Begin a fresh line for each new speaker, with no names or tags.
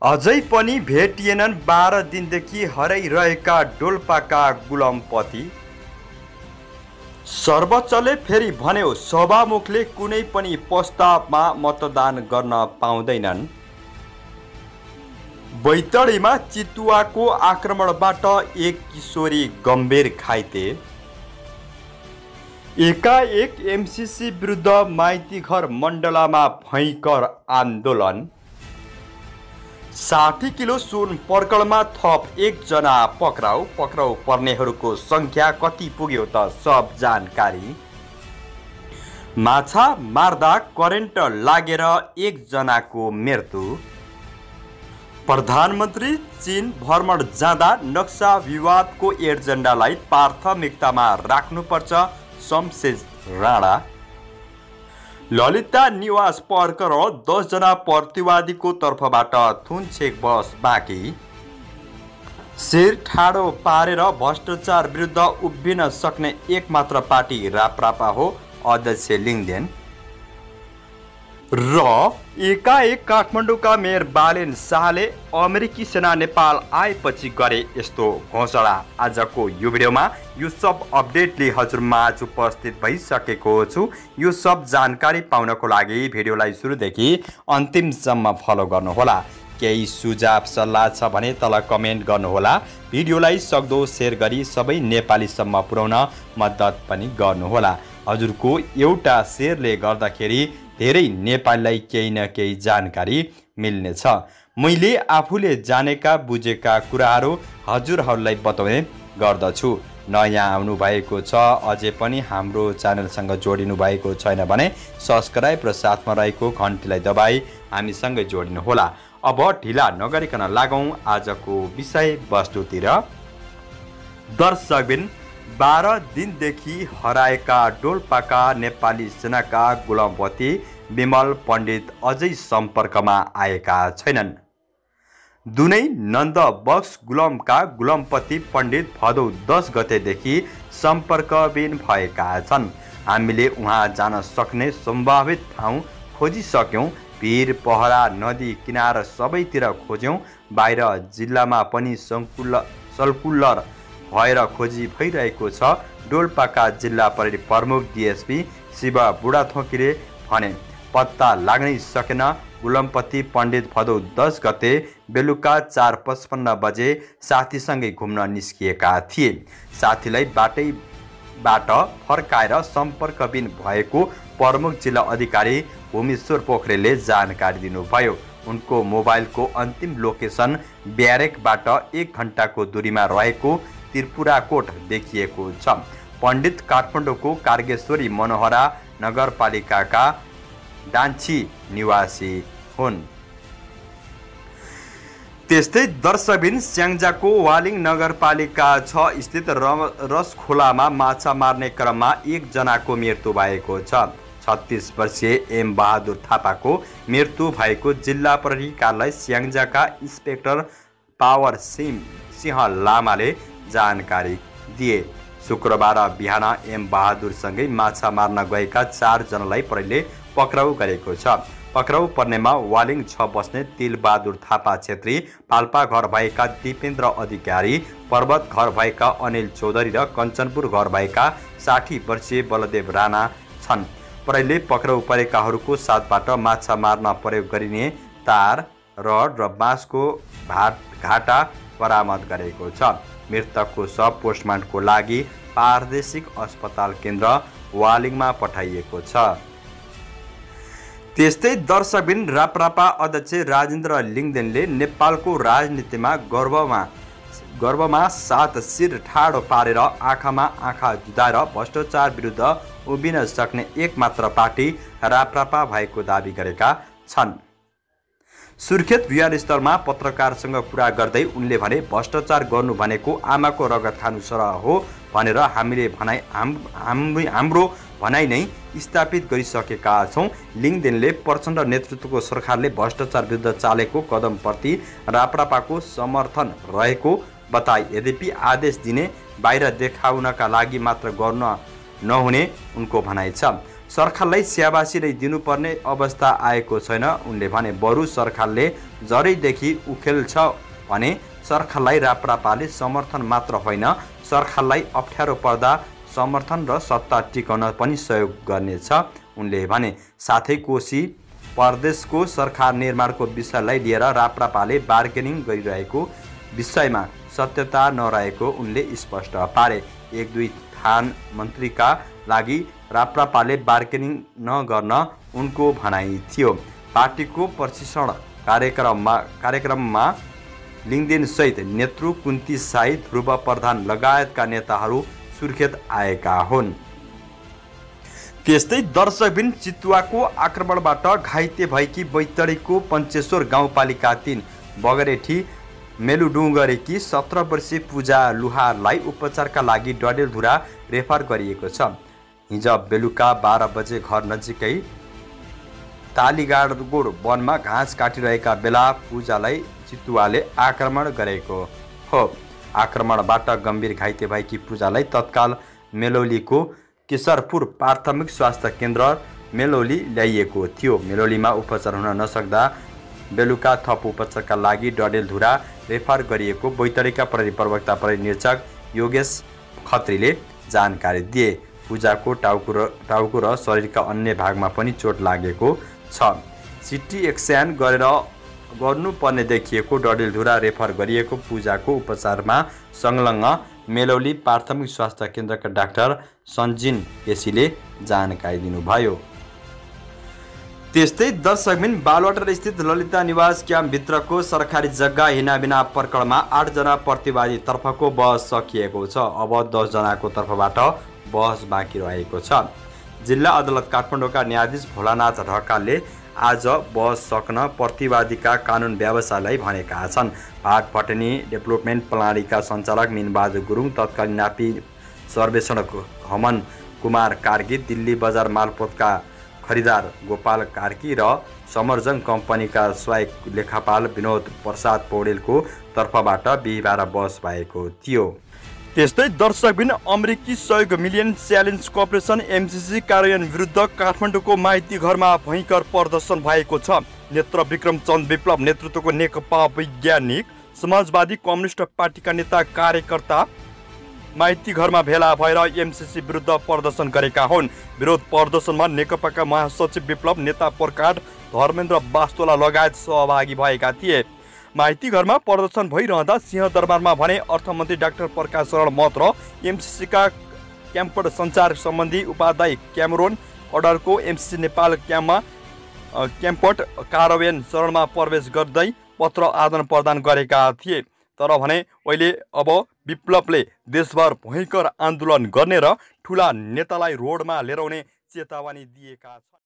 अझै पनि भेटिएनन् 12 दिनदेखि हराइरहेका डोल्पाका गुलामपति। सर्वोच्चले फेरि भन्यो सभामुखले कुनै पनि प्रस्तावमा मतदान गर्न पाउँदैनन्। बैतडीमा चितुवाको आक्रमणबाट एक किशोरी गम्भीर घाइते। एकाएक एमसीसी विरुद्ध माइतीघर मण्डलामा भयङ्कर आन्दोलन। 60 किलो सुन पर्कलमा थप एकजना पक्राउ पर्नेहरूको सङ्ख्या कति पुग्यो त सब जानकारी। माछा मार्दा करेन्ट लागेर एकजनाको मृत्यु। प्रधानमन्त्री चीन भ्रमण जाँदा नक्सा विवादको एजेन्डालाई प्राथमिकतामा राख्नुपर्छ शमशेर राणा। ललिता निवास प्रकरण 10 जना प्रतिवादीको तर्फबाट थुनछेक बहस बाँकी। शिर ठाडो पारेर भ्रष्टाचार विरुद्ध उभिन सक्ने एकमात्र पार्टी राप्रपा हो, अध्यक्ष लिङदेन। र एकाएक काठमाडौँका मेयर बालेन शाहले अमेरिकी सेना नेपाल आएपछि गरे यस्तो घोषणा। आजको यो भिडियोमा यो सब अपडेटले हजुरमाझ उपस्थित भइसकेको छु। यो सब जानकारी पाउनको लागि भिडियोलाई सुरुदेखि अन्तिमसम्म फलो गर्नुहोला। केही सुझाव सल्लाह छ भने तल कमेन्ट गर्नुहोला। भिडियोलाई सक्दो सेयर गरी सबै नेपालीसम्म पुर्याउन मद्दत पनि गर्नुहोला। हजुरको एउटा सेयरले गर्दाखेरि धेरै नेपालीलाई केही न केही जानकारी मिल्नेछ। मैले आफूले जानेका बुझेका कुराहरू हजुरहरूलाई बताउने गर्दछु। नयाँ आउनु भएको छ अझै पनि हाम्रो च्यानलसँग जोडिनु भएको छैन भने सब्स्क्राइब र साथमा रहेको घन्टीलाई दबाई हामीसँग जोडिनुहोला। अब ढिला नगरिकन लागौँ आजको विषयवस्तुतिर। दर्शकबिन 12 दिनदेखि हराएका डोल्पाका नेपाली सेनाका गुलामपति विमल पण्डित अझै सम्पर्कमा आएका छैनन्। दुनै नन्दबक्स गुलामका गुलामपति पण्डित भदौ 10 गतेदेखि सम्पर्कविहीन भएका छन्। हामीले उहाँ जान सक्ने सम्भावित ठाउँ खोजिसक्यौँ। भिर पहरा नदी किनार सबैतिर खोज्यौँ। बाहिर जिल्लामा पनि सल्कुलर भएर खोजी भइरहेको छ। डोल्पाका जिल्ला प्रहरी प्रमुख डिएसपी शिव बुढाथोकीले भने पत्ता लाग्नै सकेन। गुलामपति पण्डित भदौ 10 गते बेलुका 4:55 बजे साथीसँगै घुम्न निस्किएका थिए। साथीलाई बाटैबाट फर्काएर सम्पर्कविहीन भएको प्रमुख जिल्ला अधिकारी भूमेश्वर पोखरेलले जानकारी दिनुभयो। उनको मोबाइलको अन्तिम लोकेसन ब्यारेकबाट 1 घण्टाको दूरीमा रहेको त्रिपुराकोट देखिएको छ। पण्डित काठमाडौँको कारगेश्वरी मनोहरा नगरपालिकाका डान्ची निवासी हुन्। त्यस्तै दर्शकबिन स्याङ्जाको वालिङ नगरपालिका 6 स्थित रसखोलामा माछा मार्ने क्रममा एकजनाको मृत्यु भएको छ। 36 वर्षीय एम बहादुर थापाको मृत्यु भएको जिल्ला प्रहरी कार्यालय स्याङ्जाका इन्सपेक्टर पावर सिंह लामाले जानकारी दिए। शुक्रबार बिहान एम बहादुरसँगै माछा मार्न गएका 4 जनालाई प्रहरीले पक्राउ गरेको छ। पक्राउ पर्नेमा वालिङ 6 बस्ने तिलबहादुर थापा छेत्री, पाल्पा घर भएका दिपेन्द्र अधिकारी, पर्वत घर भएका अनिल चौधरी र कञ्चनपुर घर भएका 60 वर्षीय बलदेव राणा छन्। प्रहरीले पक्राउ परेकाहरूको साथबाट माछा मार्न प्रयोग गरिने तार, रड र बाँसको घाटा बरामद गरेको छ। मृतकको शव पोस्टमार्टमको लागि प्रादेशिक अस्पताल केन्द्र वालिङमा पठाइएको छ। त्यस्तै दर्शकबिन राप्रपा अध्यक्ष राजेन्द्र लिङदेनले नेपालको राजनीतिमा गर्वमा साथ शिर ठाडो पारेर आँखामा आँखा जुधाएर भ्रष्टाचार विरुद्ध उभिन सक्ने एकमात्र पार्टी राप्रपा भएको दावी गरेका छन्। सुर्खेत विमानस्थलमा पत्रकारसँग कुरा गर्दै उनले भने भ्रष्टाचार गर्नु भनेको आमाको रगत खानु सरह हो भनेर हाम्रो भनाइ नै स्थापित गरिसकेका छौँ। लिङदेनले प्रचण्ड नेतृत्वको सरकारले भ्रष्टाचार विरुद्ध चालेको कदमप्रति राप्रपाको समर्थन रहेको बताए। यद्यपि आदेश दिने बाहिर देखाउनका लागि मात्र गर्न नहुने उनको भनाइ छ। सरकारलाई स्याबासी नै दिनुपर्ने अवस्था आएको छैन उनले भने। बरु सरकारले जरैदेखि उखेल छ भने सरकारलाई राप्रपाले समर्थन मात्र होइन सरकारलाई अप्ठ्यारो पर्दा समर्थन र सत्ता टिकाउन पनि सहयोग गर्नेछ उनले भने। साथै कोशी प्रदेशको सरकार निर्माणको विषयलाई लिएर राप्रपाले बार्गेनिङ गरिरहेको विषयमा सत्यता नरहेको उनले स्पष्ट पारे। 1-2 थान मन्त्रीका लागि राप्रपाले बार्गेनिङ नगर्न उनको भनाइ थियो। पार्टीको प्रशिक्षण कार्यक्रममा लिङदेन सहित नेत्रु कुन्ती साई, ध्रुव प्रधान लगायतका नेताहरू सुर्खेत आएका हुन्। त्यस्तै दर्शकबिन चितुवाको आक्रमणबाट घाइते भएकी बैतडीको पञ्चेश्वर गाउँपालिका 3 बगरेठी मेलुडुङ्गरेकी 17 वर्षीय पूजा लुहारलाई उपचारका लागि डडेलधुरा रेफर गरिएको छ। हिज बेलुका 12 बजे घर नजिकै तालीगाडगोड वनमा घाँस काटिरहेका बेला पूजालाई चितुवाले आक्रमण गरेको हो। आक्रमणबाट गम्भीर घाइते भएकी पूजालाई तत्काल मेलौलीको केशरपुर प्राथमिक स्वास्थ्य केन्द्र मेलौली ल्याइएको थियो। मेलौलीमा उपचार हुन नसक्दा बेलुका थप उपचारका लागि डडेलधुरा रेफर गरिएको बैतडीका प्रहरी प्रवक्ता प्रहरी निरीक्षक योगेश खत्रीले जानकारी दिए। पूजाको टाउको र शरीरका अन्य भागमा पनि चोट लागेको छ। सिटी एक्सएन गर्नुपर्ने देखिएको डडेलधुरा रेफर गरिएको पूजाको उपचारमा संलग्न मेलौली प्राथमिक स्वास्थ्य केन्द्रका डाक्टर सञ्जिन केसीले जानकारी दिनुभयो। त्यस्तै दर्शकबिन बालुवाटार स्थित ललिता निवास क्याम्पभित्रको सरकारी जग्गा हिनाबिना प्रकरणमा 8 जना प्रतिवादी तर्फको बहस सकिएको छ। अब 10 जनाको तर्फबाट बहस बाँकी रहेको छ। जिल्ला अदालत काठमाडौँका न्यायाधीश भोलानाथ ढकालले आज बहस सक्न प्रतिवादीका कानुन व्यवसायलाई भनेका छन्। भाग भटनी डेभलपमेन्ट प्रणालीका सञ्चालक मिनबहादुर गुरुङ, तत्कालीन नापी सर्वेक्षण हमन कुमार कार्की, दिल्ली बजार मालपोतका खरिदार गोपाल कार्की र समर्जन कम्पनीका सहायक लेखापाल विनोद प्रसाद पौडेलको तर्फबाट बिहिबार बहस भएको थियो। त्यस्तै दर्शकबिन अमेरिकी सहयोग मिलियन च्यालेन्ज कर्पोरेसन एमसिसी कार्यान्वयन विरुद्ध काठमाडौँको माइती घरमा भयङ्कर प्रदर्शन भएको छ। नेत्र विक्रम चन्द विप्लव नेतृत्वको नेकपा वैज्ञानिक समाजवादी कम्युनिस्ट पार्टीका नेता कार्यकर्ता माइती घरमा भेला भएर एमसिसी विरुद्ध प्रदर्शन गरेका हुन्। विरोध प्रदर्शनमा नेकपाका महासचिव विप्लव, नेता प्रकाश, धर्मेन्द्र वास्तोला लगायत सहभागी भएका थिए। माइती घरमा प्रदर्शन भइरहँदा सिंहदरबारमा भने अर्थमन्त्री डाक्टर प्रकाश शरण महत र एमसिसीका क्याम्पट सञ्चार सम्बन्धी उपाध्याय क्यामरोन अर्डरको एमसिसी नेपाल क्याम्पमा क्याम्पट कार्यान्वयन चरणमा प्रवेश गर्दै पत्र आदान प्रदान गरेका थिए। तर भने अहिले अब विप्लवले देशभर भयङ्कर आन्दोलन गर्ने र ठुला नेतालाई रोडमा लिएर आउने चेतावनी दिएका छन्।